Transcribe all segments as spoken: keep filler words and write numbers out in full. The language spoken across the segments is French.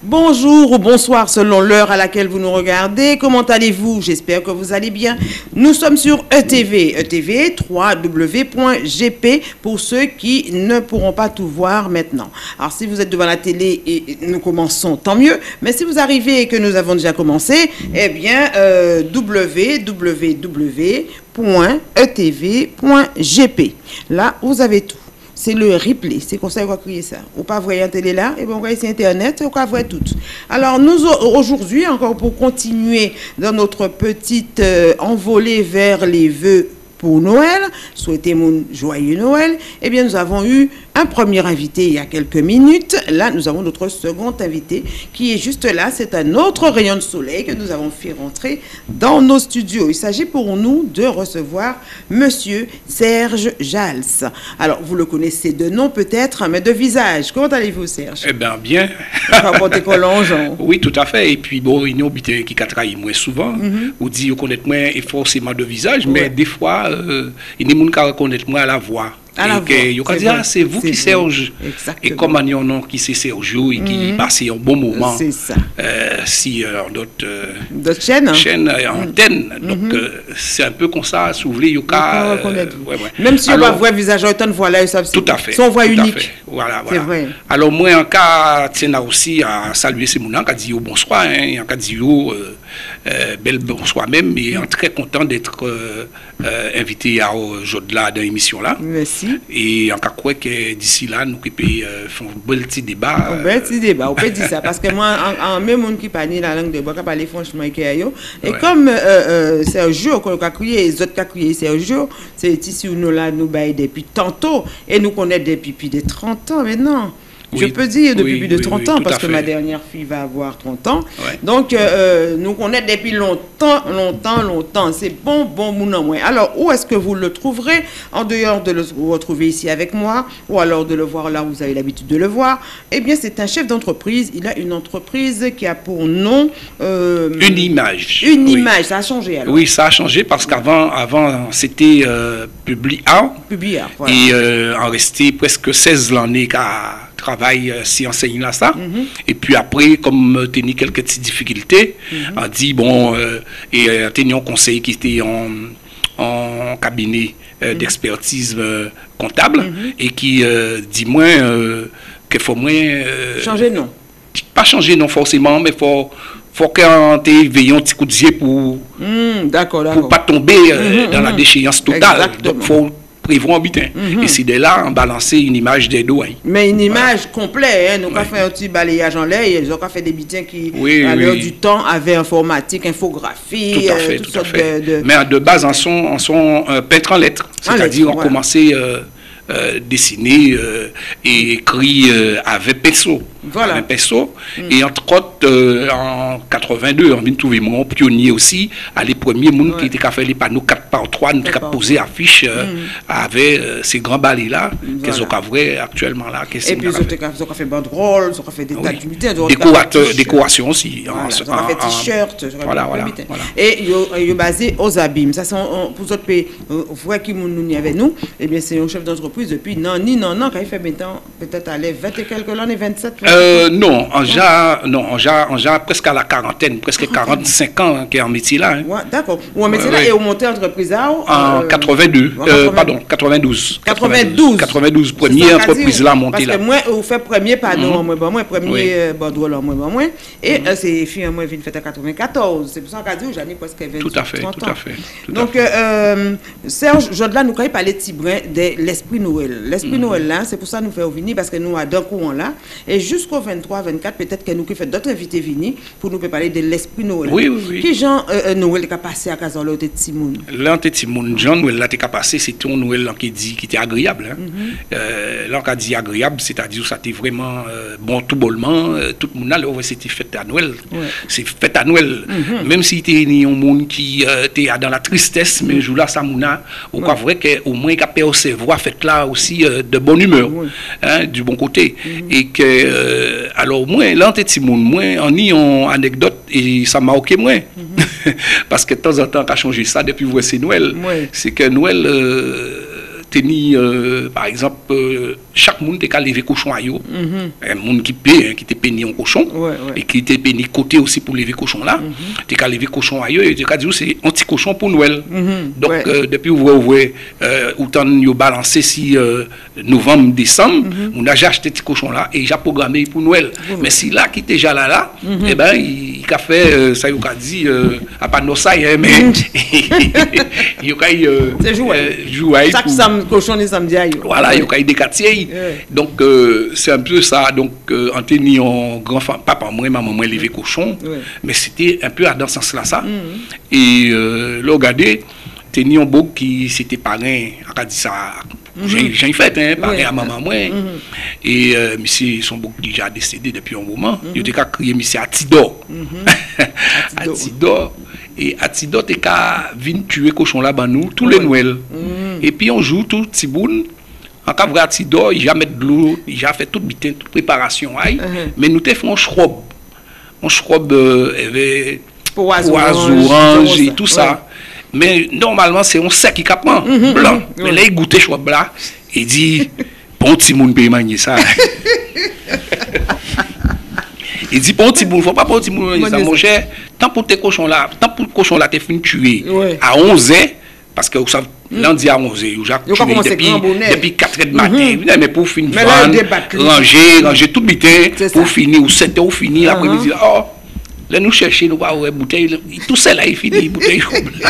Bonjour ou bonsoir selon l'heure à laquelle vous nous regardez. Comment allez-vous? J'espère que vous allez bien. Nous sommes sur E T V. E T V, w w w point g p pour ceux qui ne pourront pas tout voir maintenant. Alors si vous êtes devant la télé et nous commençons, tant mieux. Mais si vous arrivez et que nous avons déjà commencé, eh bien euh, w w w point e t v point g p. Là, vous avez tout. C'est le replay, c'est comme ça qu'on va crier ça. Ou pas voir la télé là, et bon, on va essayer Internet, on va voir tout. Alors, nous, aujourd'hui, encore pour continuer dans notre petite euh, envolée vers les vœux pour Noël, souhaiter mon joyeux Noël, eh bien, nous avons eu un premier invité il y a quelques minutes. Là, nous avons notre second invité qui est juste là. C'est un autre rayon de soleil que nous avons fait rentrer dans nos studios. Il s'agit pour nous de recevoir Monsieur Serge Jals. Alors, vous le connaissez de nom peut-être, mais de visage. Comment allez-vous, Serge? Eh bien, bien. Oui, tout à fait. Et puis, bon, il y a des qui travaillent moins souvent. Mm-hmm. Ou dit, vous connaissez moins et forcément de visage, ouais. Mais des fois, euh, il y a des gens qui reconnaissent moins la voix. Et il dit, ah, c'est vous qui Serge. Et comme il y a un nom qui c'est Sergio et qui mm -hmm. passe un bon moment. C'est ça. Euh, si euh, d'autres euh, chaînes, hein? chaîne, euh, antennes. Mm -hmm. Donc, euh, c'est un peu comme ça. Si vous voulez, il y a. Euh, ouais, ouais. Même si Alors, on va voir visage, autant de voilà, ça tout à fait. Son voix unique. Voilà, voilà. Vrai. Alors, moi, en cas, tiens aussi à saluer ces mounans, qui a dit bonsoir, hein, en cas dit euh, euh, bel bonsoir même, et mm -hmm. très content d'être euh, euh, invité à aujourd'hui dans l'émission là. Merci. Et en cas quoi que d'ici là, nous pouvons euh, faire un bel petit débat. Un bel petit débat, on peut dire ça. Parce que moi, en, en même monde qui parle la langue de bois, qui parle franchement, et ouais. Comme euh, euh, Sergio, qu'on a crié, les autres qui ont crié Sergio, c'est ici où nous là, nous baillons depuis tantôt, et nous connaissons depuis plus de trente ans maintenant. Oui, je peux dire depuis oui, plus de trente oui, ans, oui, parce que fait. Ma dernière fille va avoir trente ans. Ouais. Donc, euh, nous connaissons depuis longtemps, longtemps, longtemps. C'est bon, bon, mon moins. Alors, où est-ce que vous le trouverez? En dehors de le retrouver ici avec moi, ou alors de le voir là où vous avez l'habitude de le voir. Eh bien, c'est un chef d'entreprise. Il a une entreprise qui a pour nom... Euh, une image. Une oui. image. Ça a changé, alors? Oui, ça a changé parce qu'avant, avant, c'était euh, Publiart. Publiart, voilà. Et euh, en restait presque seize l'année qu'à... travail euh, si enseigne là ça mm-hmm. Et puis après comme euh, tenu quelques petites difficultés mm-hmm. a dit bon euh, et euh, tenu un conseil qui était en, en cabinet euh, mm-hmm. d'expertise euh, comptable mm-hmm. et qui euh, dit moins euh, qu'il faut moins euh, changer non pas changer non forcément mais faut faut qu'on te veille un petit coup de yeux pour mm, d'accord, pour pas tomber euh, mm-hmm. dans la déchéance totale. Exactement. Donc faut prévoir un butin. Mm-hmm. Et c'est de là, on balancer une image des doigts. Mais une image voilà. complète, hein? Nous avons ouais. fait un petit balayage en l'air, ils ont fait des butins qui, oui, à oui. l'heure du temps, avaient informatique, infographie. Tout à fait, euh, tout à fait. De, de... Mais de base, en sont, en sont euh, peintres en lettres. C'est-à-dire, on voilà. commençait euh, euh, dessiner euh, et écrit euh, avec pinceau. Voilà. Avec pinceau. Mm. Et entre autres, euh, en quatre-vingt-deux, on vient de trouver mon pionnier aussi, à les premiers monde ouais. qui étaient fait les panneaux quatre par trois, nous avons posé affiche euh, mm. avec euh, ces grands balais-là, voilà. qu'ils ont vrai actuellement là. Et puis, ils ont fait banderole, ils ont fait des tas de Décorateur, décoration aussi. Voilà, ils ont fait t-shirt. Voilà, voilà. Et ils sont basés aux abîmes. Ça, c'est pour d'autres pays, vous voyez qui nous y avec nous, et bien, c'est un chef d'entreprise depuis non, ni non, non, quand il fait maintenant, peut-être aller vingt et quelques années, vingt-sept. Euh, non, en ja, non, en ja, en ja, presque à la quarantaine, presque quarante-cinq ans hein, qui est en métier là. Hein. Ouais, d'accord. Ou en métier ouais, là, ouais. Et au monté entreprise là en euh, quatre-vingt-deux, euh, pardon, quatre-vingt-douze. quatre-vingt-douze. quatre-vingt-douze, première entreprise là montée là. Parce que moi, vous faites premier pardon, moi, bon, moi, premier banderole, moi, bon, moi. Et c'est filles, moi, viennent faire en quatre-vingt-quatorze. C'est pour ça qu'on dit, j'en ai presque vingt. Tout à fait, tout à fait. Donc, Serge, aujourd'hui là, nous quand il parler petit brin de l'esprit Noël. L'esprit Noël là, c'est pour ça nous faire venir parce que nous avons d'un courant là. Et jusqu'au vingt-trois, vingt-quatre, peut-être que nous qui fait d'autres invités venir pour nous parler de l'esprit Noël. Oui, oui, oui. Qui Jean euh, Noël qui a passé à Kazan de Timoun? Là, Timoun, Jean Noël là qui a passé, c'était un Noël qui dit qui était agréable. Hein. Mm-hmm. euh, là, on a dit agréable, c'est-à-dire ça était vraiment euh, bon tout bonnement, euh, tout le monde là, c'était fête à Noël. Ouais. C'est fête à Noël. Mm-hmm. Même si tu es un monde qui était euh, dans la tristesse, mais jour là, ça mouna, ou quoi vrai qu'au moins qu'il a percevoir fête là aussi euh, de bonne humeur, ouais. hein, du bon côté. Mm-hmm. Et que euh, alors moi là Timoun, moi en y en anecdote et ça m'a marqué moi mm-hmm. parce que de temps en temps qu'a changé ça depuis voici Noël, ouais. C'est que Noël euh, tenir, euh, par exemple, euh, chaque monde qui a levé cochon à yo, mm-hmm. un monde qui paie, hein, qui était péni en cochon, ouais, ouais. et qui était péni côté aussi pour lever cochon là, tu as levé cochon à yo, et tu as dit c'est anti-cochon pour Noël. Mm-hmm. Donc, ouais. euh, depuis vous voyez, euh, autant nous balancé si euh, novembre, décembre, mm-hmm. on a déjà acheté ce cochon là, et j'ai programmé pour Noël. Mm-hmm. Mais si là, qui était déjà là, là, mm-hmm. eh ben, il, il a fait, euh, ça, il a dit, euh, à pas de ça, hein, mais il a joué. Chaque samedi, cochon et samedi. Voilà, il y a des quartiers. Donc, euh, c'est un peu ça. Donc, euh, en tenant grand papa, moi, maman, moi, levé cochon. Ouais. Mais c'était un peu dans ce sens-là, ça. Mm-hmm. Et euh, là, regardez, tenir un beau qui s'était parrain, on a dit ça. Mm-hmm. J'ai une fête, hein, parrain ouais. à maman, moi. Mm-hmm. Et euh, monsieur, son beau qui déjà décédé depuis un moment. Mm-hmm. Il était crié, monsieur Atidor. Mm-hmm. Atidor. Et Atidor, t'es qu'à venir tuer cochon là-bas, nous, tous ouais. les Noëls. Mm-hmm. Et puis, on joue tout petit bout. En cas de Atidor, il a mis de l'eau, il a fait toute bitin, toute préparation. Mm-hmm. Mais nous, t'es fait un schrob. Un schrob, euh, avait pois orange et tout ça. Ouais. Mais normalement, c'est un sec qui capte mm-hmm. blanc. Mm-hmm. Mais là, il goûtait schrob là. Il dit, bon, petit monde peut manier ça. Il dit, bon, petit monde, faut pas bon petit monde manier ça, mon cher. Tant pour tes cochons là, tant pour le cochon là, t'es fini tuer ouais. à onze heures, parce que vous savez, lundi à onze heures, vous avez tué depuis, depuis quatre heures du matin. Mm-hmm. Mais pour finir, ranger, ranger tout le temps, pour finir, ou sept heures, ou finir, uh-huh. l'après-midi, là, oh, là, nous cherchons, nous voir, ouais, bouteille, tout ça là, il finit, bouteille.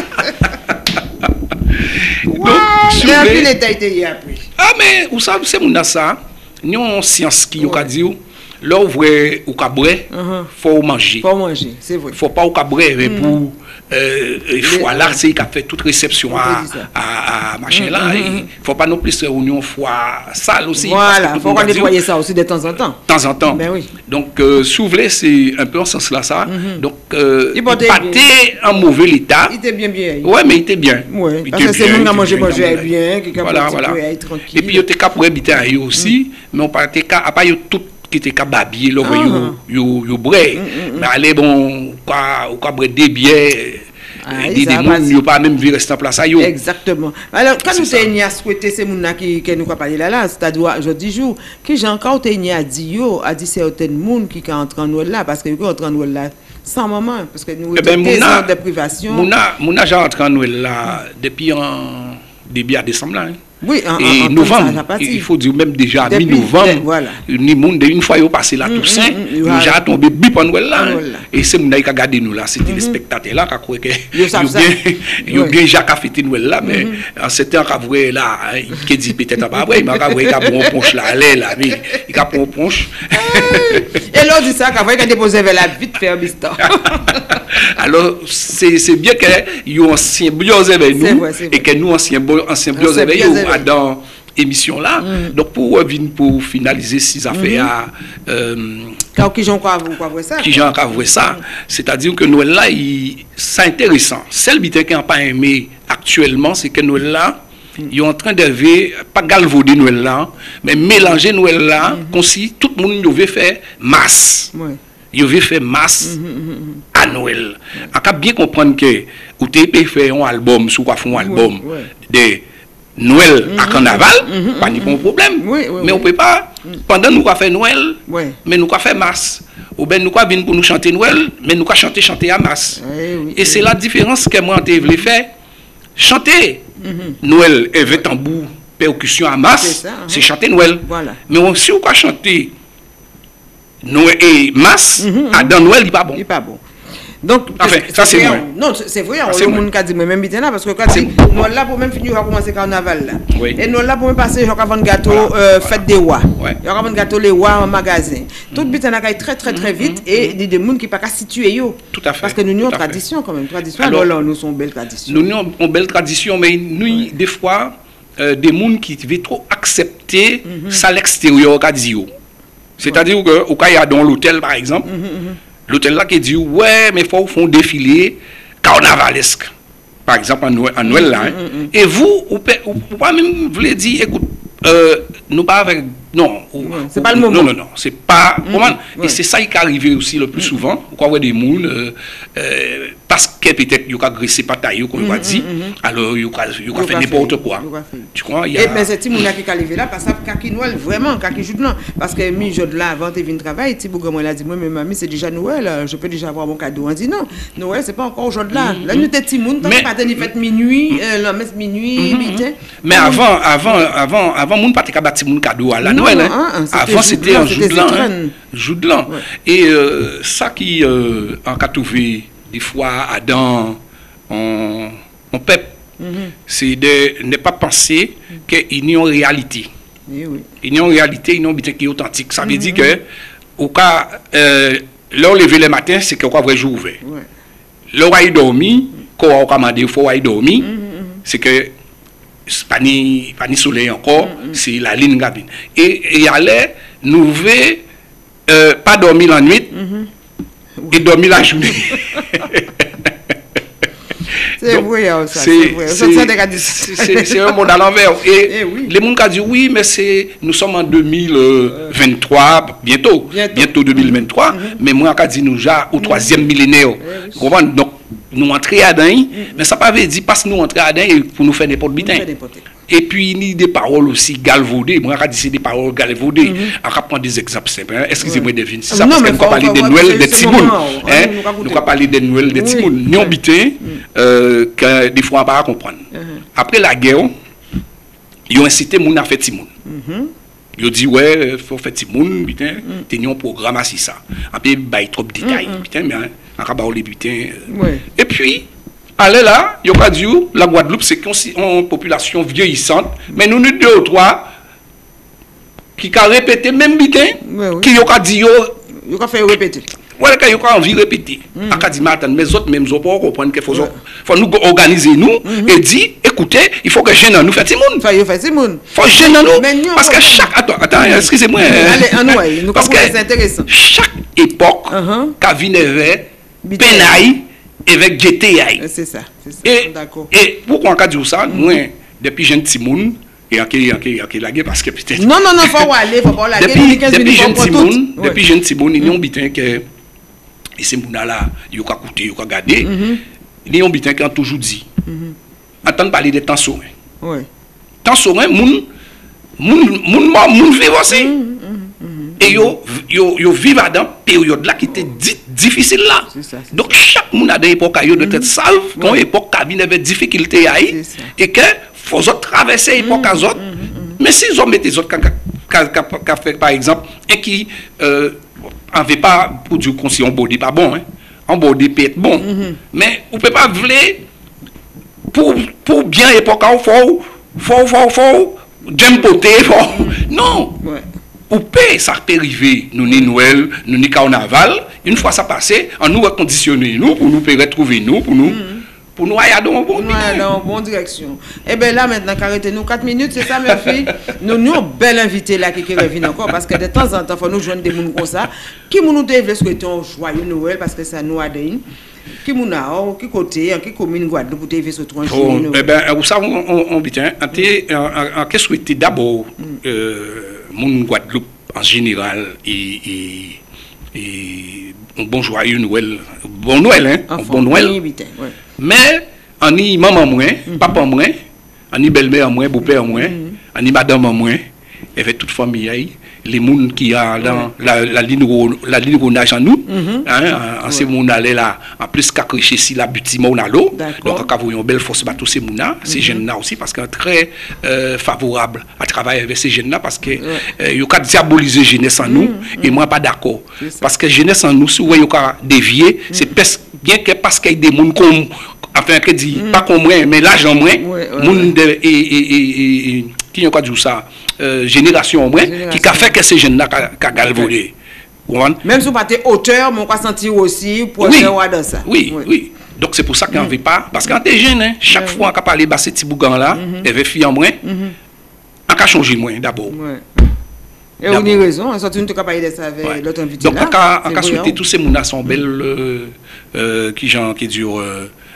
Donc, il a plus détaillé après. Ah, mais vous savez, c'est mon ça, nous avons une science qui a dit, là, vous voyez, au cabret, il faut manger. Il faut manger, c'est vrai. Il ne faut pas au cabret, mais pour. Il faut là, c'est qu'il a fait toute réception à, à, à machin là. Il ne faut pas non plus se réunion foie sale aussi. Voilà, il faut qu'on nettoyer ça aussi de temps en temps. De temps en temps. Ben oui. Donc, euh, si vous voulez, c'est un peu en ce sens-là, ça. Mm-hmm. Donc, euh, il était en mauvais état. Il était bien, bien. Oui, mais il était bien. Oui, parce que c'est nous qui avons mangé, manger bien, qui a voilà, voilà. tranquille. Et puis, il était capable d'habiter à eux aussi, mais on partait à pas tout. Qui était capable d'habiller, là, yo yo bré. Mais allez, bon, ou quoi bré des billets, des démons, yo pas même vu rester en place à yo. Exactement. Alors, quand nous t'ayons souhaité, c'est mon qui qui nous a parlé là, là, c'est-à-dire, je dis jour, que j'ai encore t'ayons a dit yo, a dit certains monde qui sont entrés en Noël là, parce que yo entré en Noël là, sans maman, parce que nous avons des ans de privation. Mouna, mouna j'ai entré en Noël là, depuis en début à décembre là. Oui, en, et en, en novembre, il faut dire même déjà mi-novembre, voilà. Une fois il est passé là Toussaint, nous avons tombé bip en Noël là, et c'est mon qui a gardé nous là, c'était les spectateurs là qui a cru que il y a bien Jacques a fêté Noël là, mais en ce temps qu'il a vu là, il dit peut-être pas vrai, mais il a vu qu'il a pris un punch là, là, il a pris un punch. Et l'autre dit ça, qu'il a déposé vers la vite faire biston. Alors, c'est bien qu'il y ait un ancien bios avec nous, et que nous, anciens bios avec nous, dans l'émission là. Mm. Donc, pour, pour finaliser ces affaires, mm-hmm. euh, qui j'en crois ça? Qui j'en crois ça? C'est-à-dire que Noël là, c'est intéressant. Celle qui n'a pas aimé actuellement, c'est que Noël là, mm. ils sont en train de faire, pas galvauder Noël là, mais mélanger Noël là, mm-hmm. comme si tout le monde devait faire masse. Ouais. Il veut faire masse mm-hmm. à Noël. On peut bien comprendre que vous avez fait un album, si vous avez fait un album oui, oui. de Noël mm-hmm. à Carnaval, mm-hmm. pas de mm-hmm. problème. Oui, oui, mais oui. on ne peut pas, pendant nous avons fait Noël, oui. mais nous avons fait masse. Ou bien nous avons venir pour nous chanter Noël, mais nous avons chanté, chanter à masse. Oui, oui, Et oui. c'est la différence que moi, je voulais faire. Chanter mm-hmm. Noël avec tambour, percussion à masse, c'est chanter Noël. Voilà. Mais si vous chanter Noël et masse, mm-hmm. à dans Noël, il n'est pas bon. Il n'est pas bon. Donc, enfin, ça c'est vrai. Non, c'est vrai, on a le monde qui a dit, mais même là, parce que quand Noël là, pour même finir, on va commencer le carnaval là. Oui. Et Noël là, pour même passer, on va vendre gâteau, voilà. euh, voilà. fête des rois. Ouais. On va vendre gâteau les rois en magasin. Mm-hmm. Tout le but, on a très très très vite, mm-hmm. et il y a des gens qui ne sont pas situés. Tout à fait. Parce que nous, nous avons une tradition quand même. Tradition, alors, alors nous sommes belle tradition. Nous avons une belle tradition, mais nous, ouais. des fois, euh, des gens qui veulent trop accepter mm-hmm. ça à l'extérieur, qu'a dit. C'est-à-dire que au cas il y a dans l'hôtel par exemple, mm-hmm. l'hôtel là qui dit ouais mais faut font défilé carnavalesque. Par exemple en Noël, en Noël là. Hein. Mm-hmm. Et vous ou pas même voulez dire écoute euh, nous pas avec non, ouais, c'est pas le moment. Non non non, c'est pas mm-hmm. comment ouais. Et c'est ça qui est arrivé aussi le plus mm-hmm. souvent. Pourquoi ouais des moules euh, euh, parce que peut-être il a agressé pas taille comme on dit, alors il a fait n'importe quoi. Tu crois? Et mais c'est Timouna qui est arrivé là parce que Kaki Noël vraiment Kaki joue non parce que mi jour là avant de venir travailler, Tibouga moi l'a dit moi mais mamie c'est déjà Noël, je peux déjà avoir mon cadeau. On dit non, Noël c'est pas encore aujourd'hui là. Là nous t'es Timoun, t'as pas tenu fête minuit, la messe minuit, midi. Mais avant avant avant avant moun pas te ka bâti moun cadeau à la Noël. Avant c'était un jour de l'an, jour de l'an. Et ça qui en cas trouvé des fois Adam on on peuple c'est de ne pas penser qu'il y a une réalité. Oui, oui. Il y a une réalité, il y a une réalité qui est authentique. Ça veut dire que au cas euh, l'heure lever le matin, c'est qu'on va vrai jour ouvert. Ouais. L'heure où il dormi, quand on va demander faut il dormi, c'est que pas ni pas ni soleil encore, c'est la ligne gabine. Et il allait nous euh, pas dormir la nuit et dormir la journée. C'est vrai, ça. C'est un monde à l'envers. Et, et oui. Les gens qui disent oui, mais c'est nous sommes en deux mille vingt-trois, bientôt, bientôt, bientôt deux mille vingt-trois, mm -hmm. mais moi, je dis nous déjà au troisième mm -hmm. millénaire. Mm -hmm. Donc, nous entrons à Dain, mm -hmm. mais ça ne veut pas dire parce que nous entrons à Dain pour nous faire n'importe quoi. Et puis, il y a des paroles aussi galvaudées. Moi, je dis des paroles galvaudées. Mm -hmm. On va prendre des exemples simples. Hein. Excusez-moi, ouais. Devine. C'est ça, non, parce qu'on va parler des Noëls de Timoun. Nous allons parler des Noëls de Timoun. Nous habitons, que des fois, on ne va pas comprendre. Après la guerre, ils ont incité les gens à faire Timoun. Ils ont dit, ouais, il faut faire Timoun, putain, il y a un programme à ça. Après, il y a trop de détails, putain, mais on va parler, putain. Et puis, allez là, il y a dit, la Guadeloupe, c'est une population vieillissante, mais nous, nous deux ou trois, qui ont répété même putain, qui ont dit, ils ont fait répéter. Ouais, quand ils ont envie de répéter. On a dit, mais attends, mais autres, même, ils ont pas comprendre qu'il faut, faut nous organiser, nous, et dire, écoutez, il faut que Jeanne nous fasse Timoun. Il faut faire Timoun. Il faut Jeanne nous. Parce que chaque. Attends, attends, excusez-moi. Allez, en nous, parce que c'est intéressant. Chaque époque, quand vient avec Penaï, avec G T I. C'est ça, c'est ça. D'accord. Et pourquoi on a dit ça? Moi, depuis Jeanne Timoun, et en qui en la guerre parce que peut-être. Non, non, non, il faut aller, il faut pas la guerre. Depuis Jeanne Timoun, depuis Jeanne Timoun, ils ont bitin que. Et ces gens-là, ils ont écouté, ils ont regardé. Ils ont bitin qui ont toujours dit. Entendre parler de temps serein. Oui. Temps serein, moun, moun, moun, moun vivent aussi. Et ils vivent dans une période là qui était difficile là. Donc chaque monde a des époques à de tête salve, quand époque qui avait des difficultés à y, et que faut traverser époque à autres. Mais si ils ont mis des autres qui fait par exemple et qui en veut pas pour dire qu'on si on body pas bon, hein. On body peut être bon, mais on peut pas vouloir pour pour bien époque il faut faut faut faut j'empoter faut non. Ou peut ça peut arriver nous ni Noël nous ni carnaval une fois ça passé on nous reconditionner nous pour nous retrouver nous pour nous pour nous aller dans bon dans bonne direction. Et bien là maintenant arrêtez nous quatre minutes c'est ça mes filles. Nous nous un bel invité là qui revient encore parce que de temps en temps faut nous joindre des gens comme ça qui nous devait souhaiter un joyeux Noël parce que ça nous a donné qui moun a qui côté qui commune Guadeloupe pour devait se trancher. Eh ben vous savez on on bien en qu'est-ce que c'était d'abord mon Guadeloupe en général et et et un bon joyeux Noël bon Noël hein un bon Noël. Mais on y maman moins, papa moins, on y belle-mère moins, beau-père moins, on y madame moins, avec toute famille, les gens qui a dans la la ligne la ligne ronage en nous, hein, en ces gens là là, en plus qu'à crécher si la bâtiment à l'eau, donc quand vous une belle force tous ces gens là, ces jeunes là aussi parce que très favorable à travailler avec ces jeunes là parce que il y a diaboliser jeunesse en nous et moi pas d'accord parce que jeunesse en nous si vous y a dévier, c'est bien que parce qu'il y a des gens comme enfin que dit mm. pas comme moi mais l'argent moins ouais, ouais, monde ouais. et et et qui ont dit ça euh, génération moins qui a fait que ces jeunes là qu'a galvaudé même si vous pas auteur mais on va sentir aussi pour faire ouais. dans ça oui oui, oui. Donc c'est pour ça qu'on ne veut pas parce que quand tu es jeune hein, chaque ouais. fois qu'on parler bas ces petits bougans là il avait fille en moins on a changé moins d'abord ouais. Et on a raison, on sorti une capable de ça avec ouais. l'autre invité. Donc, en cas souhaiter tous ces mounas sont belles, euh, euh, qui genre qui durent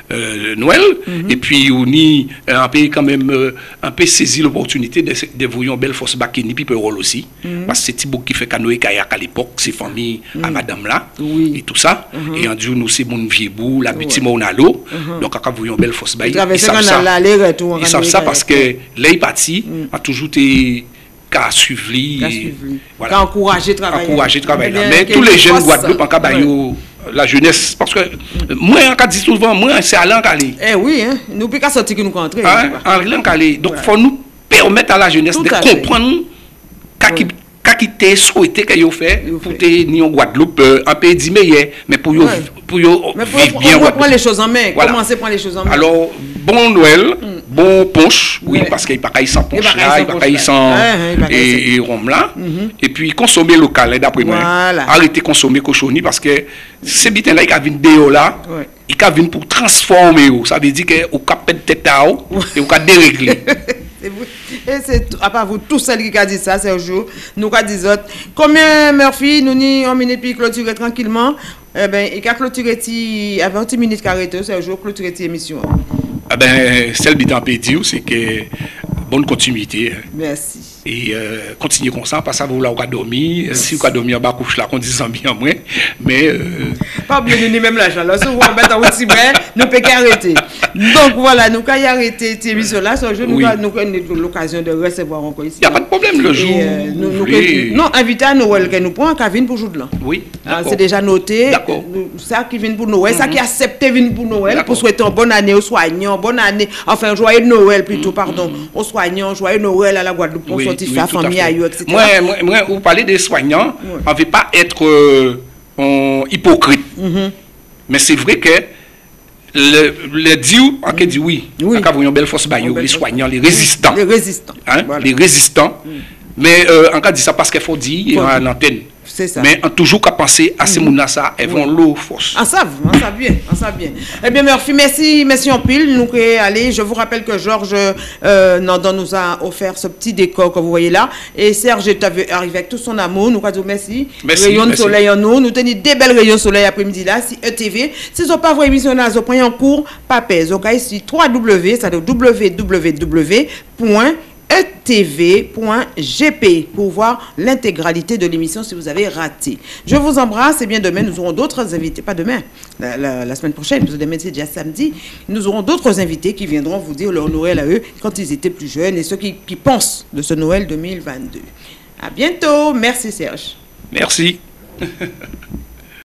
euh, Noël. Mm-hmm. Et puis, on y un peu quand même euh, un peu saisi l'opportunité de, de voir une belle force Bakini, puis Perol aussi. Mm-hmm. Parce que c'est Thibaut qui fait canoë kayak à l'époque, c'est famille mm-hmm. à madame là, oui. et tout ça. Mm-hmm. Et on dit, nous, c'est mon vieux bout, la petite ouais. on a l'eau. Mm-hmm. Donc, quand vous voyez une belle force Bakini, ils savent ça. Ils savent ça parce que les partis a toujours été qu'à suivre, voilà, encourager le travail. Encourager le travail. Mais tous les jeunes Guadeloupe en Cabayou, la jeunesse, parce que moi, on dit souvent, moi, c'est à l'encalé. Eh oui, hein, nous ne pouvons pas sortir que nous rentrons. En l'encalé. Donc, il faut nous permettre à la jeunesse de comprendre qu'est-ce qui t'a souhaité qu'il fait pour te ni en Guadeloupe, un peu dit meilleur, mais pour vivre bien. On prend les choses en main. Commencer à prendre les choses en main. Alors, bon Noël. Bon punch, oui, ouais. parce qu'il n'y a pas sans punch là, il n'y a pas sans et rhum là. Mm-hmm. Et puis consommer local, d'après moi. Voilà. Arrêter de consommer cochonnerie parce que ces bitins là, ils viennent de là, ouais. ils viennent pour transformer. Ça veut dire qu'on peut perdre tête à eau et on peut dérégler. Et c'est à part vous, tout seul qui a dit ça, c'est un jour. Nous avons dit autres. Combien Murphy, nous n'y on minute puis clôturer tranquillement. Eh bien, il a clôturé avant vingt minutes carré, c'est un jour clôturer l'émission. Ah ben, celle qui peut dire, c'est que bonne continuité. Merci. Et euh, continuer comme ça, parce que vous l'avez dormi. Si vous avez dormi en bas, couche là, qu'on dit bien moins. Mais. Euh... Pas oublier de même la chaleur. Si vous remettez en haut, nous pouvons arrêter. Donc voilà, nous pouvons arrêter cette émission-là. Ce jour, nous avons l'occasion de recevoir encore ici. Il n'y a pas de problème le jour. Euh, nous, nous, nous, non, invité à Noël, que nous prenons, qu'à venir pour jour de l'an. Oui. C'est déjà noté. D'accord. Ça qui vient pour Noël, mm-hmm. ça qui accepte venir pour Noël, pour souhaiter une bonne année aux soignants, bonne année, enfin, joyeux Noël plutôt, mm-hmm. pardon, aux soignants, joyeux Noël à la Guadeloupe, pour sortir faire famille à eux, et cetera. Moi, moi, moi, vous parlez des soignants, ouais. on ne veut pas être euh, hypocrite. Mm-hmm. Mais c'est vrai que le, le Dieu, on mm-hmm. dit oui, oui. on a une belle force, bayou, les soignants, les résistants. Les résistants. Hein? Voilà. Les résistants. Mm. Mais euh, on a dit ça parce qu'il faut dire à l'antenne. C'est ça. Mais on toujours qu'à penser à ces mm-hmm. gens elles vont oui. l'eau force. En savent, en savent bien, en savent bien. Eh bien, Murphy, merci, merci en pile. Nous allez, je vous rappelle que Georges euh, Nandon nous a offert ce petit décor que vous voyez là. Et Serge est arrivé avec tout son amour. Nous allons merci. Merci. Rayon merci. de soleil en nous. Nous tenons des belles rayons de soleil après-midi là. Si E T V, si vous n'avez pas votre émission là, vous prenez en cours, pas pèse. Donc ici, trois W, ça veut dire w w w point e t v point g p pour voir l'intégralité de l'émission si vous avez raté. Je vous embrasse et bien demain nous aurons d'autres invités, pas demain, la, la, la semaine prochaine, parce que demain c'est déjà samedi, nous aurons d'autres invités qui viendront vous dire leur Noël à eux quand ils étaient plus jeunes et ceux qui, qui pensent de ce Noël deux mille vingt-deux. À bientôt, merci Serge. Merci.